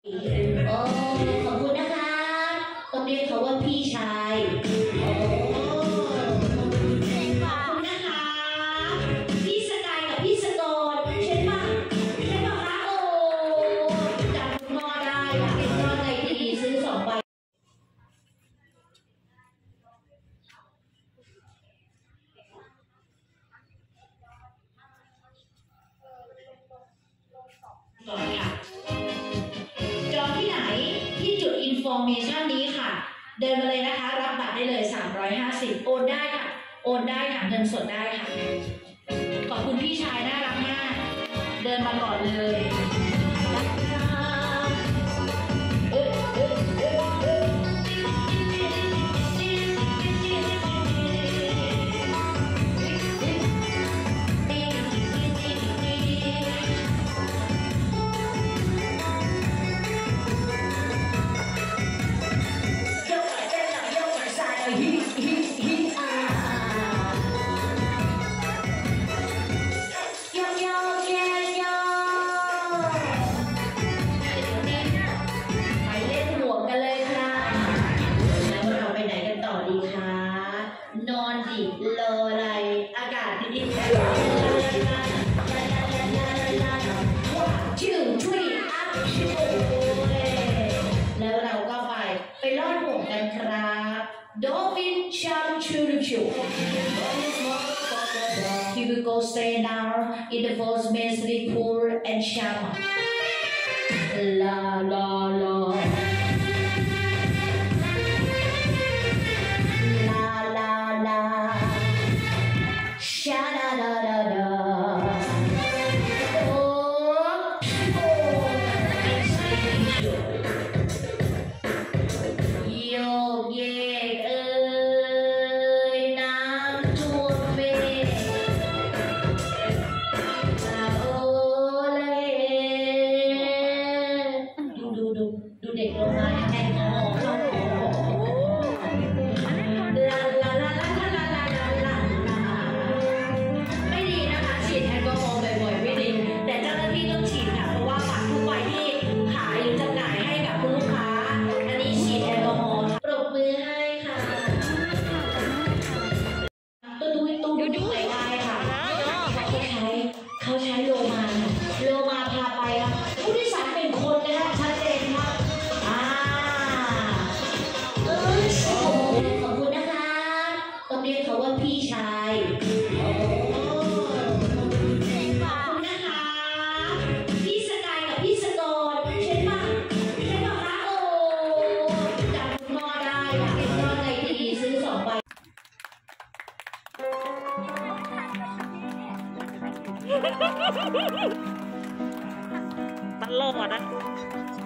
โอ้ขอบคุณนะคะต้องเรียกเขาว่าพี่ชายโอ้ขอบคุณนะคะพี่สกายกับพี่สกรใช่ปะคะโอ้จำคุณพ่อได้อะคุณพ่อใจดีซื้อ2 ใบก่อนค่ะจองที่ไหนที่จุด information นี้ค่ะเดินมาเลยนะคะรับบัตรได้เลย350โอนได้ค่ะโอนได้ค่ะเงินสดได้ค่ะขอบคุณพี่ชายน่ารักมากเดินมาก่อนเลยนอนดิรออะไรอากาศดีๆชื่อช่วยอัพช่วยแล้วเราก็ไปลอดห่วงกันครับโดฟินชัมชูริชู He will go stay down in the first main pool and shower la la laดูเด็กลงมาแอลกอฮอล์เข้าคอไม่ดีนะคะฉีดแอลกอฮอล์บ่อยๆไม่ดีแต่เจ้าหน้าที่ต้องฉีดค่ะเพราะว่าบัตรทุกใบที่ขายหรือจำหน่ายให้กับคุณลูกค้าอันนี้ฉีดแอลกอฮอล์ปรบมือให้ค่ะตู้ดูไปได้ค่ะเขาใช้โลมาพาไปแล้วผู้โดยสารเป็นคนนะคะชัดเจนค่ะขอบคุณนะคะต้องเรียกเขาว่าพี่ชายโอ้ขอบคุณนะคะพี่สกายกับพี่สกรใช่ปะคะโอ้จำคุณพ่อได้อะคุณพ่อใจดีซื้อ2 ใบตลกอ่ะนะ